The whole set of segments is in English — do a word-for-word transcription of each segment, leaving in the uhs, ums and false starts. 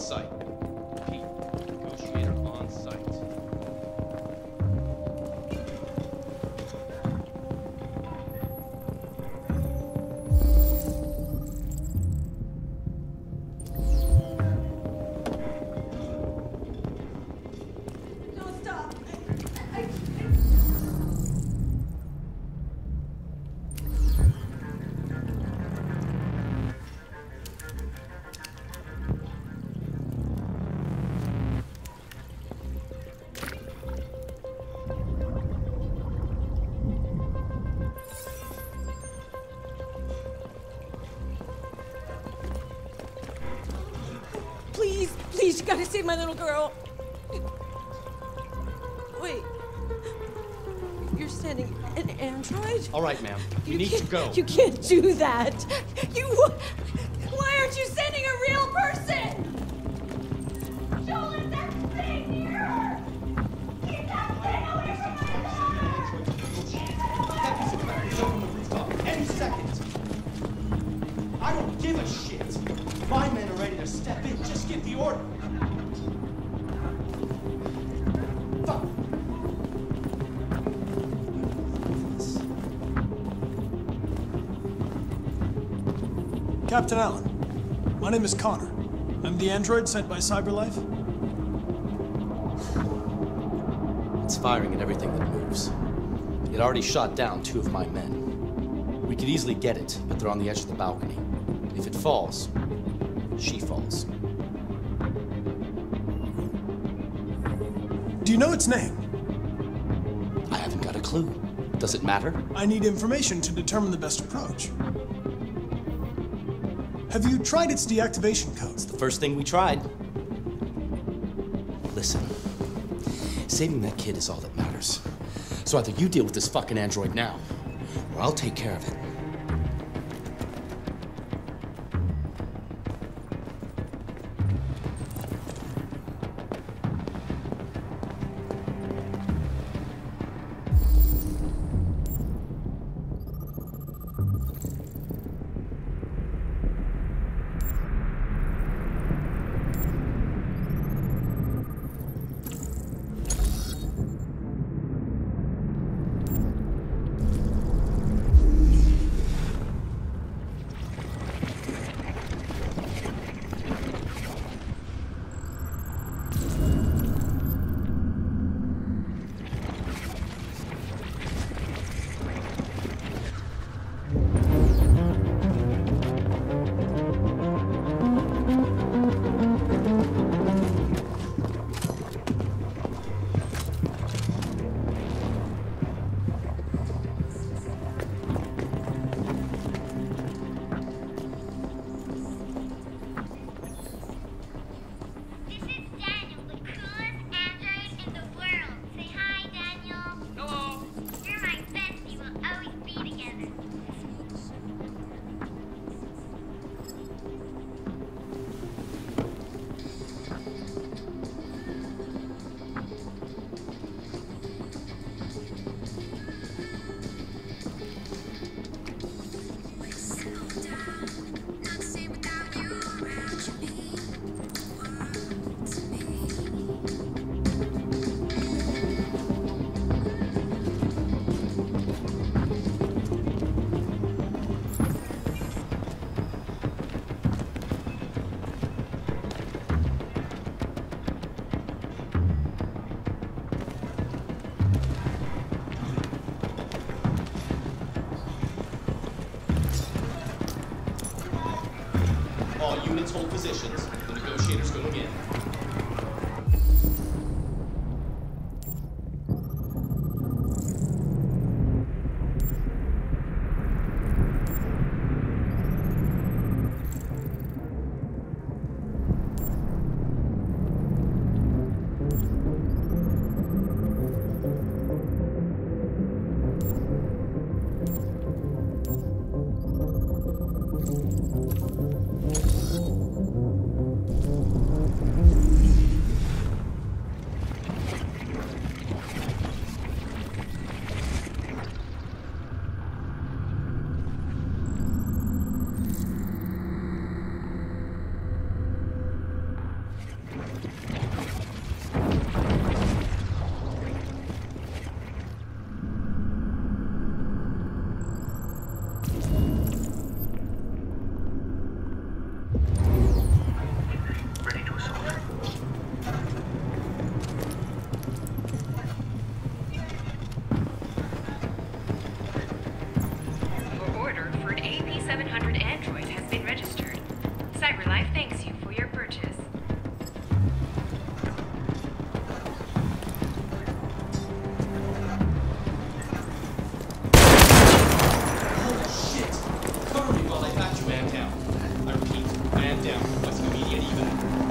site. Repeat, negotiator on site. Please, please, you gotta save my little girl. Wait. You're sending an android? All right, ma'am. We You need to can't- go. You can't do that. You... Why aren't you sending a real person? Joel, let that thing near her! Keep that thing away from my daughter! Any second. I don't give a shit. My men are ready to step in. Just give the order. Fuck. Captain Allen, my name is Connor. I'm the android sent by CyberLife. It's firing at everything that moves. It already shot down two of my men. We could easily get it, but they're on the edge of the balcony. If it falls, she falls. Do you know its name? I haven't got a clue. Does it matter? I need information to determine the best approach. Have you tried its deactivation codes? The first thing we tried. Listen, saving that kid is all that matters. So either you deal with this fucking android now, or I'll take care of it. All units hold positions. The negotiator's going in. seven hundred Android has been registered. CyberLife thanks you for your purchase. Holy shit! Cover me while I patch you man down. I repeat, man down. What's an immediate evac?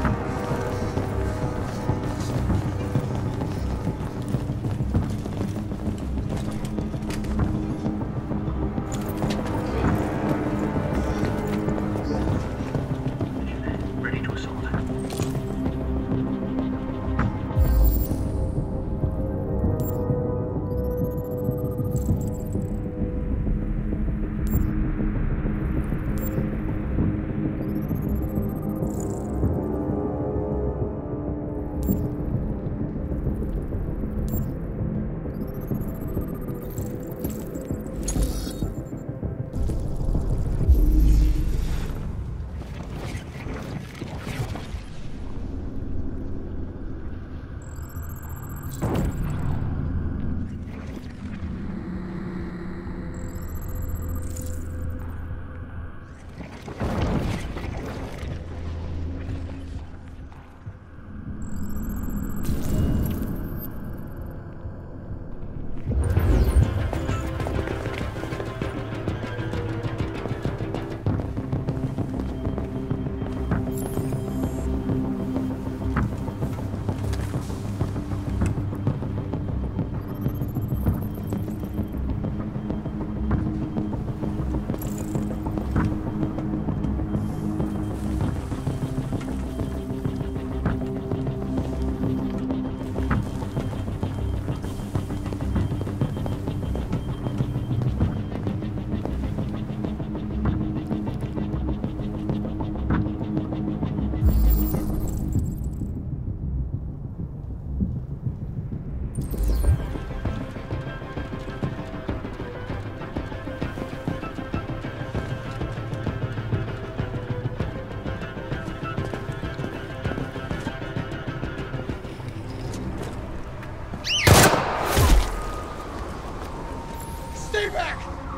Stay back!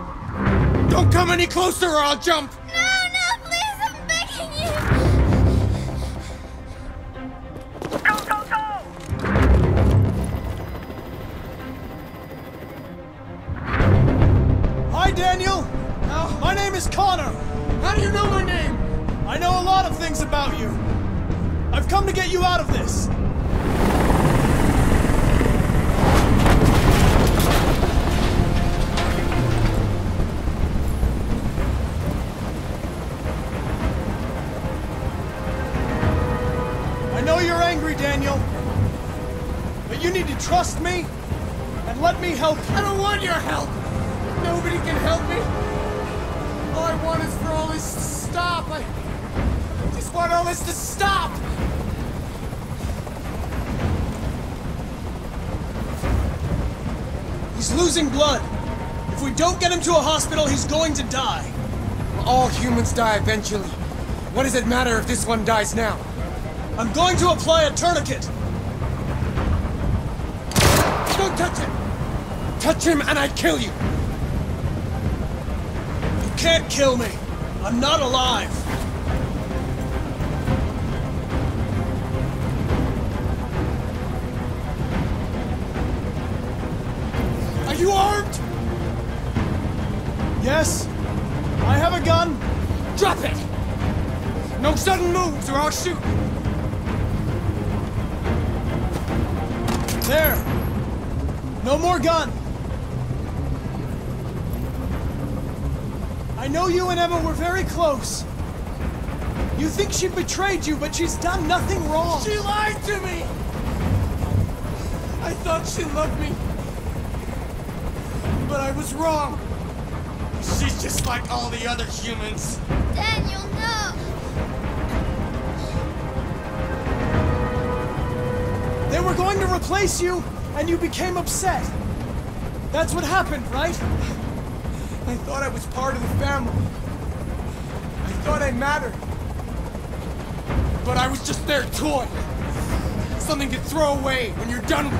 Don't come any closer or I'll jump! No, no, please, I'm begging you! Go, go, go! Hi, Daniel! How? My name is Connor! How do you know my name? I know a lot of things about you. I've come to get you out of this. I know you're angry, Daniel. But you need to trust me and let me help you. I don't want your help! Nobody can help me! All I want is for all this to stop! I just want all this to stop! He's losing blood. If we don't get him to a hospital, he's going to die. All humans die eventually. What does it matter if this one dies now? I'm going to apply a tourniquet. Don't touch him! Touch him and I kill you! You can't kill me. I'm not alive. Are you armed? Yes, I have a gun. Drop it! No sudden moves or I'll shoot! There. No more gun. I know you and Emma were very close. You think she betrayed you, but she's done nothing wrong. She lied to me! I thought she loved me. But I was wrong. She's just like all the other humans. Daniel, no! were going to replace you, and you became upset. That's what happened, right? I thought I was part of the family. I thought I mattered. But I was just their toy. Something to throw away when you're done with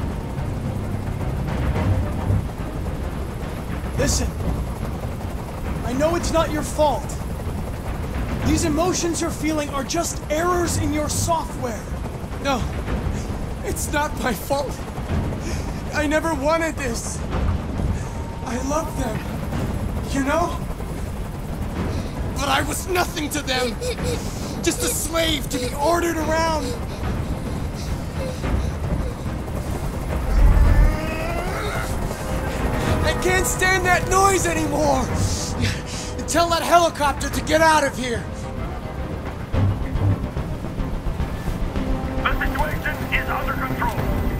it. Listen. I know it's not your fault. These emotions you're feeling are just errors in your software. No, it's not my fault. I never wanted this. I love them, you know? But I was nothing to them. Just a slave to be ordered around. I can't stand that noise anymore. Tell that helicopter to get out of here. The situation is under control.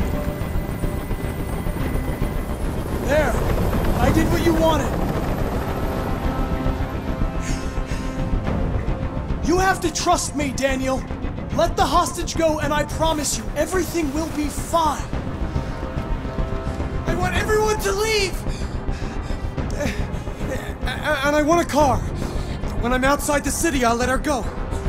There. I did what you wanted. You have to trust me, Daniel. Let the hostage go, and I promise you, everything will be fine. I want everyone to leave! And I want a car. When I'm outside the city, I'll let her go.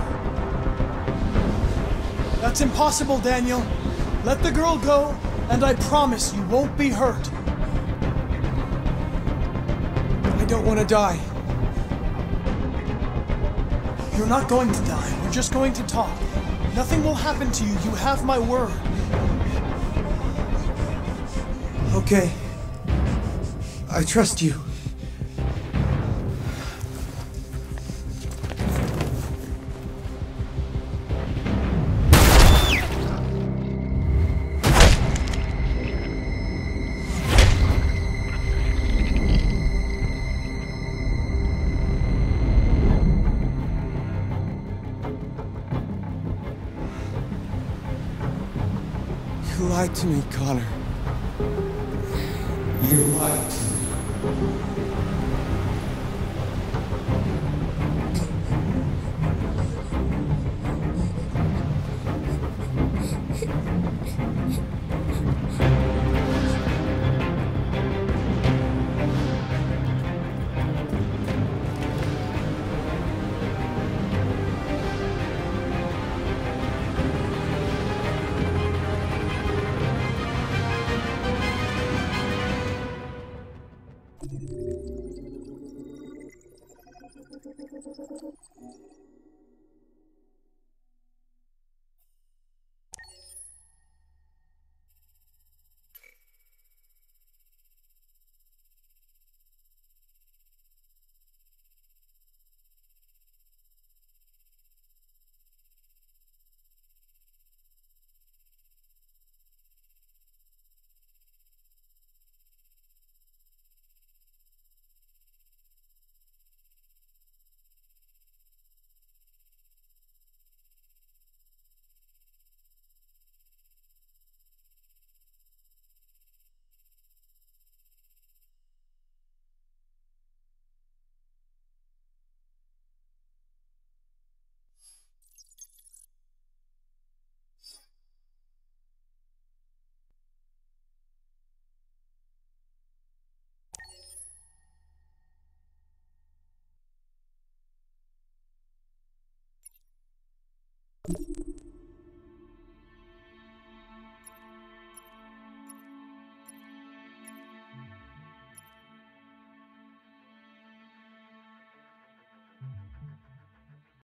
That's impossible, Daniel. Let the girl go, and I promise you won't be hurt. I don't want to die. You're not going to die. We're just going to talk. Nothing will happen to you. You have my word. Okay. I trust you. You lied to me, Connor. You lied to me.